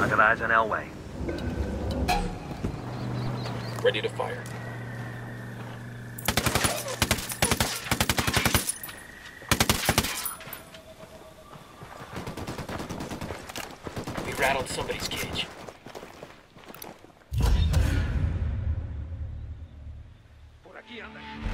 I got eyes on Elway. Ready to fire. We rattled somebody's cage. Por aquí anda.